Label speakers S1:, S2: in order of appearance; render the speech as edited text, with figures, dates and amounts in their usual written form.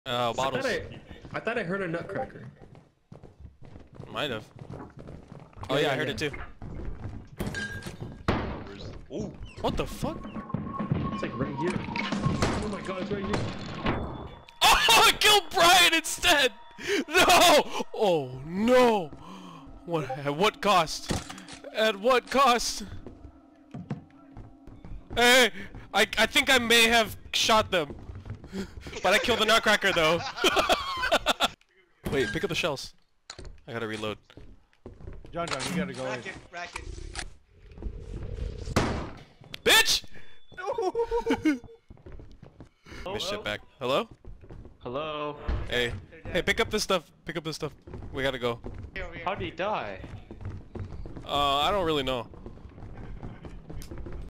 S1: Bottles.
S2: I thought I heard a nutcracker.
S1: Might have. Oh yeah, I heard it too.
S3: Ooh.
S1: What the fuck?
S2: It's like right here. Oh my god, it's right here.
S1: Oh, I killed Brian instead! No! Oh no! What? At what cost? At what cost? Hey! I think I may have shot them. But I killed the nutcracker though. Wait, pick up the shells. I gotta reload.
S4: John, you gotta go in.
S3: Racket.
S1: Bitch!
S3: Oh,
S1: Give me shit back. Hello?
S5: Hello?
S1: Hey. Hey, pick up this stuff. Pick up this stuff. We gotta go.
S5: How'd he die?
S1: I don't really know.